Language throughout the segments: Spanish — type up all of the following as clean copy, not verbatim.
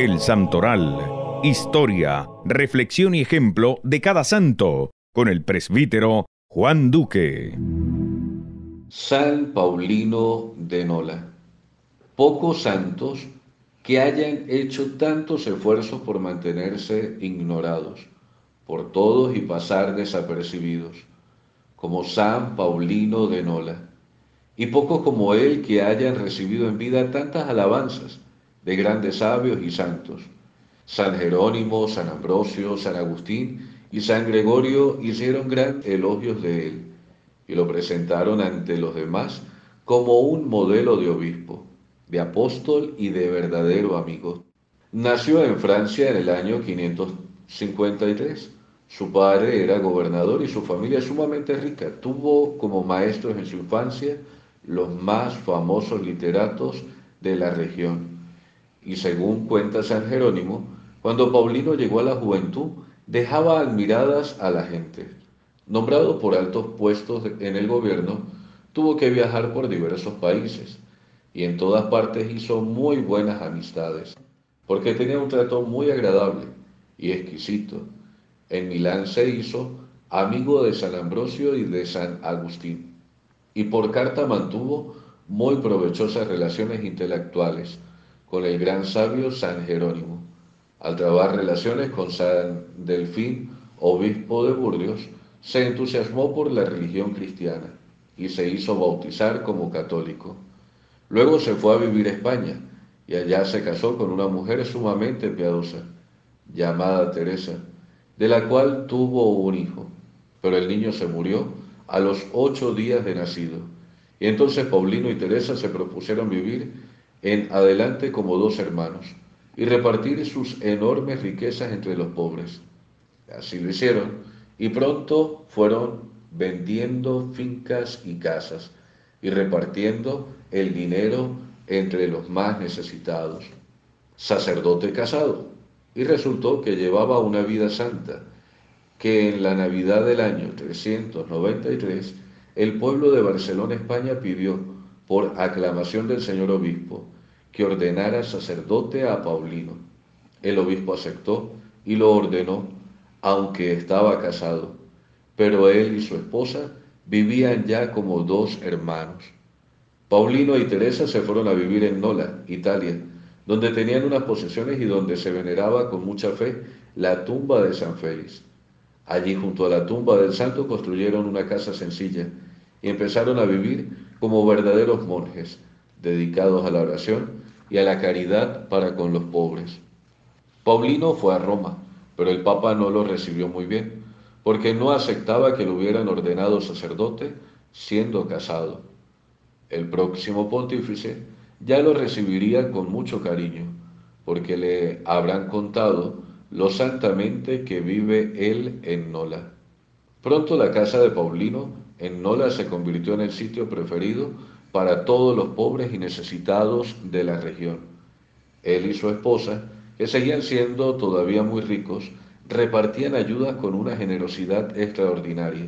El Santoral. Historia, reflexión y ejemplo de cada santo, con el presbítero Juan Duque. San Paulino de Nola. Pocos santos que hayan hecho tantos esfuerzos por mantenerse ignorados por todos y pasar desapercibidos, como San Paulino de Nola, y pocos como él que hayan recibido en vida tantas alabanzas de grandes sabios y santos. San Jerónimo, San Ambrosio, San Agustín y San Gregorio hicieron grandes elogios de él y lo presentaron ante los demás como un modelo de obispo, de apóstol y de verdadero amigo. Nació en Francia en el año 553. Su padre era gobernador y su familia sumamente rica. Tuvo como maestros en su infancia los más famosos literatos de la región. Y según cuenta San Jerónimo, cuando Paulino llegó a la juventud, dejaba admiradas a la gente. Nombrado por altos puestos en el gobierno, tuvo que viajar por diversos países y en todas partes hizo muy buenas amistades, porque tenía un trato muy agradable y exquisito. En Milán se hizo amigo de San Ambrosio y de San Agustín, y por carta mantuvo muy provechosas relaciones intelectuales con el gran sabio San Jerónimo. Al trabar relaciones con San Delfín, obispo de Burdeos, se entusiasmó por la religión cristiana y se hizo bautizar como católico. Luego se fue a vivir a España y allá se casó con una mujer sumamente piadosa, llamada Teresa, de la cual tuvo un hijo, pero el niño se murió a los 8 días de nacido. Y entonces Paulino y Teresa se propusieron vivir en adelante como dos hermanos y repartir sus enormes riquezas entre los pobres. Así lo hicieron y pronto fueron vendiendo fincas y casas y repartiendo el dinero entre los más necesitados. Sacerdote casado, y resultó que llevaba una vida santa, que en la Navidad del año 393 el pueblo de Barcelona, España, pidió, por aclamación del señor obispo, que ordenara sacerdote a Paulino. El obispo aceptó y lo ordenó, aunque estaba casado, pero él y su esposa vivían ya como dos hermanos. Paulino y Teresa se fueron a vivir en Nola, Italia, donde tenían unas posesiones y donde se veneraba con mucha fe la tumba de San Félix. Allí, junto a la tumba del santo, construyeron una casa sencilla y empezaron a vivir como verdaderos monjes, dedicados a la oración y a la caridad para con los pobres. Paulino fue a Roma, pero el Papa no lo recibió muy bien, porque no aceptaba que lo hubieran ordenado sacerdote siendo casado. El próximo pontífice ya lo recibiría con mucho cariño, porque le habrán contado lo santamente que vive él en Nola. Pronto la casa de Paulino en Nola se convirtió en el sitio preferido para todos los pobres y necesitados de la región. Él y su esposa, que seguían siendo todavía muy ricos, repartían ayudas con una generosidad extraordinaria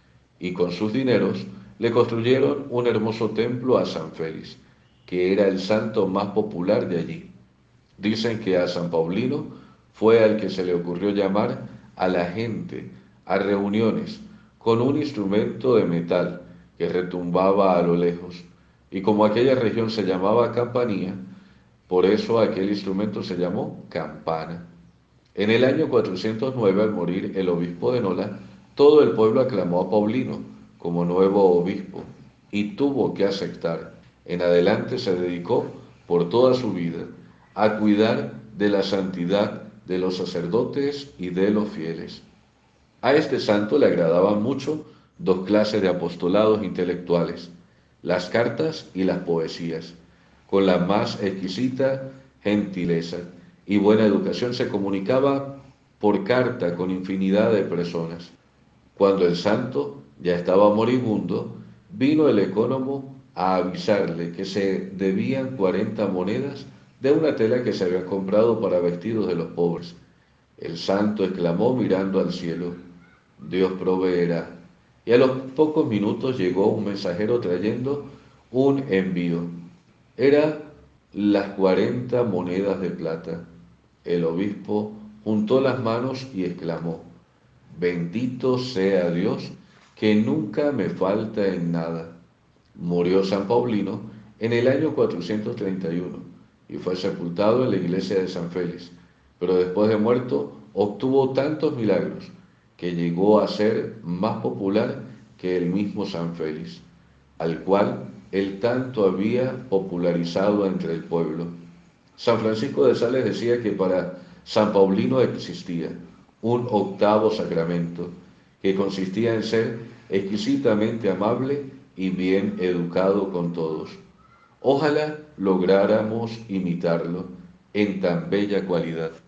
y con sus dineros le construyeron un hermoso templo a San Félix, que era el santo más popular de allí. Dicen que a San Paulino fue al que se le ocurrió llamar a la gente a reuniones con un instrumento de metal que retumbaba a lo lejos, y como aquella región se llamaba Campanía, por eso aquel instrumento se llamó campana. En el año 409, al morir el obispo de Nola, todo el pueblo aclamó a Paulino como nuevo obispo y tuvo que aceptar. En adelante se dedicó por toda su vida a cuidar de la santidad de los sacerdotes y de los fieles. A este santo le agradaban mucho dos clases de apostolados intelectuales, las cartas y las poesías. Con la más exquisita gentileza y buena educación se comunicaba por carta con infinidad de personas. Cuando el santo ya estaba moribundo, vino el ecónomo a avisarle que se debían 40 monedas de una tela que se había comprado para vestidos de los pobres. El santo exclamó mirando al cielo: Dios proveerá. Y a los pocos minutos llegó un mensajero trayendo un envío. Era las 40 monedas de plata. El obispo juntó las manos y exclamó: Bendito sea Dios, que nunca me falta en nada. Murió San Paulino en el año 431 y fue sepultado en la iglesia de San Félix, pero después de muerto obtuvo tantos milagros que llegó a ser más popular que el mismo San Félix, al cual él tanto había popularizado entre el pueblo. San Francisco de Sales decía que para San Paulino existía un octavo sacramento, que consistía en ser exquisitamente amable y bien educado con todos. Ojalá lográramos imitarlo en tan bella cualidad.